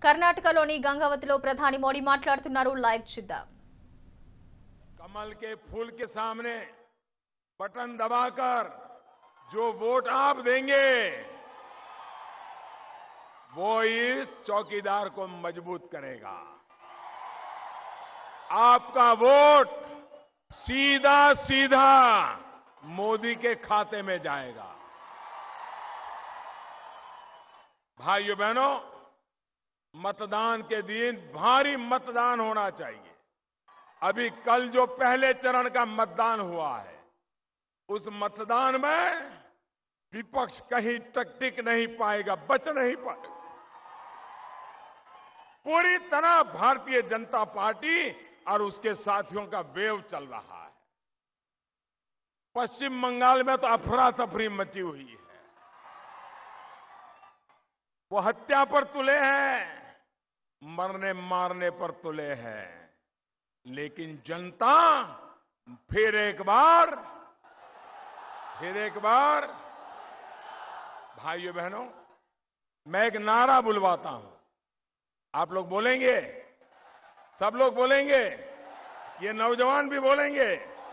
कर्नाटकलोनी गंगावतिलो प्रधानी Modi माట్లాడుతున్నారు live చూద్దాం। कमल के फूल के सामने बटन दबाकर जो वोट आप देंगे वो इस चौकीदार को मजबूत करेगा। आपका वोट सीधा सीधा मोदी के खाते में जाएगा। भाइयों बहनों, मतदान के दिन भारी मतदान होना चाहिए। अभी कल जो पहले चरण का मतदान हुआ है, उस मतदान में विपक्ष कहीं टिक नहीं पाएगा, बच नहीं पाएगा। पूरी तरह भारतीय जनता पार्टी और उसके साथियों का वेव चल रहा है। पश्चिम बंगाल में तो अफरा तफरी मची हुई है। वो हत्या पर तुले हैं, मरने मारने पर तुले हैं, लेकिन जनता फिर एक बार भाइयों बहनों, मैं एक नारा बुलवाता हूं। आप लोग बोलेंगे, सब लोग बोलेंगे, ये नौजवान भी बोलेंगे।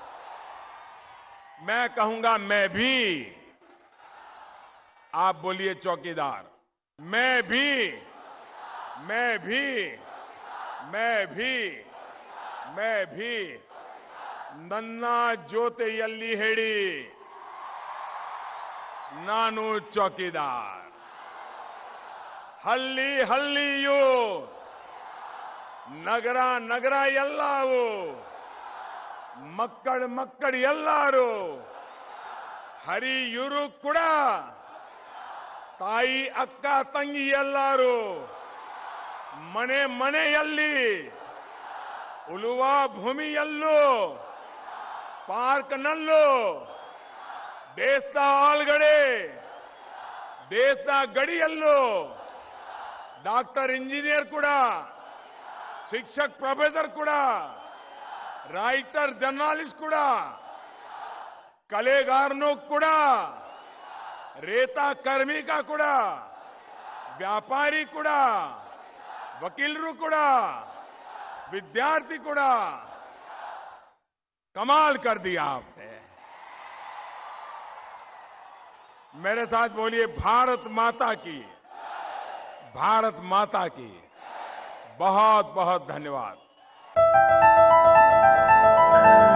मैं कहूंगा मैं भी, आप बोलिए चौकीदार। मैं भी नन्ना जोते यल्ली हेड़ी नानू चौकीदार हल्ली हल्लियू नगरा नगरा यल्लावू मक्कड़ मक्कड़ यल्लारू हरी युरु कुड़ा ताई अक्का तंगी यल्लारू मने मने यल्ली उलुवा भूमि यल्लू पार्क नल्लू देशा आलगड़े देशा गड़ी यल्लू डॉक्टर इंजीनियर कूड़ा शिक्षक प्रोफेसर कूड़ा राइटर जर्नलिस्ट कूड़ा कलेगारनो कूड़ा रेता कर्मिका कूड़ा व्यापारी कूड़ा वकीलरू कूड़ा विद्यार्थी कूड़ा कमाल कर दिया आपने। मेरे साथ बोलिए भारत माता की, भारत माता की। बहुत बहुत धन्यवाद।